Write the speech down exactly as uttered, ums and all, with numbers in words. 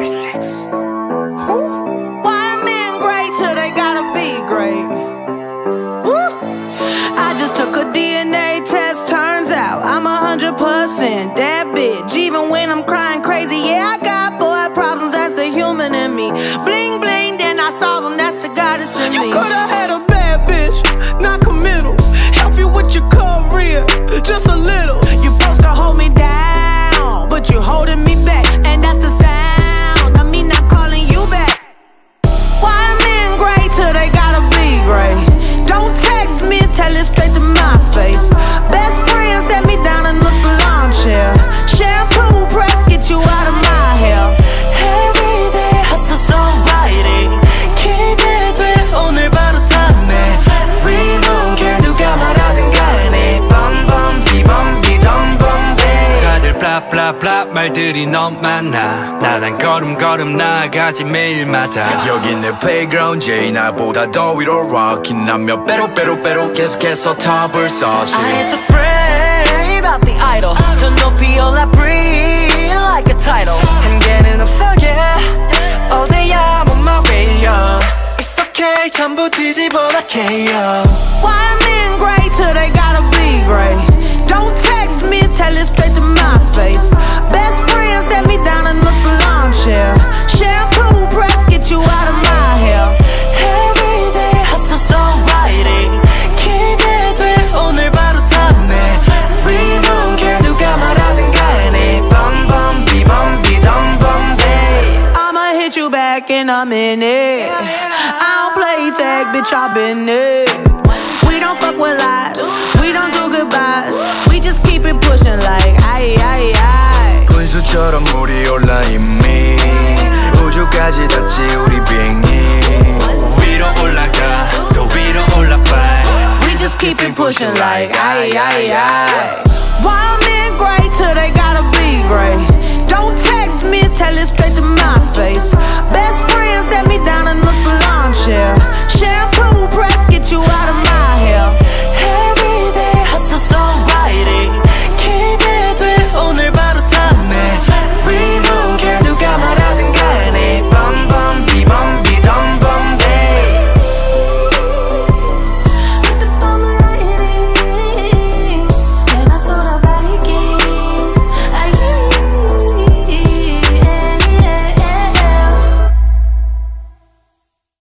six. Who? Why men great till they gotta be great? Woo! I just took a D N A test, turns out I'm a hundred percent that bitch. Even when I'm crying crazy, yeah, I got boy problems, that's the human in me. Bling bling, then I solve them, that's the goddess in me. You could've had a bad bitch, not committal. Help you with your career, just a little. You supposed to hold me down, but you holding me back, and that's the sound of me not calling you back. Why men great till they gotta be great? Don't text me, tell it straight to my face. Best friend set me down in the salon chair. Shampoo press, get you out of my hair. Every day hustle so writing. 기대돼 오늘 바로 탔네. We don't care 누가 말하든 간에. 뻔뻔 비범 비덤 범배. 다들 blah blah blah 말들이 너무 많아. 나란 걸음걸음 나아가지 매일마다. 여긴 내 playground지 나보다 더 위로 rockin' 난 몇 배로 배로 배로 계속해서 탑을 쌓지. I ain't afraid about the idol. 저 높이 올라 breathe like a tidal. 한계는 없어 yeah. All day I'm on my way yeah. It's okay 전부 뒤집어라 K.O. Why men great till they gotta be great? Don't text me, tell it straight to my face. Best friend set me down in the salon chair. Shampoo press, get you out of my hair. Every day hustle so writing. 기대돼 오늘 바로 탔네. We don't care 누가 말하든 간에. 뻔뻔 비범 비덤 범배. I'ma hit you back in a minute. I don't play tag, bitch, I've been it. We don't fuck with lies, we don't do goodbyes. We just keep it pushing like aye, aye, aye. 분수처럼 물이 올라 이미 우주까지 닿지 우리 비행이. 위로 올라가 또 위로 올라가. We just keep it pushing like aye, aye, aye. Why men great till they gotta be great? Don't text me, tell it straight to my face. Best friend set me down in the salon chair.